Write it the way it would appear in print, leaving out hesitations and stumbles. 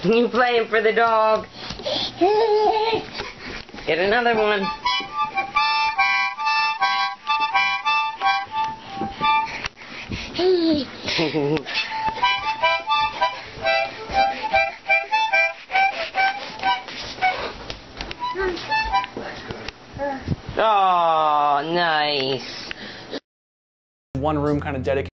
You playing for the dog. Get another one. Oh, nice. One room kind of dedicated.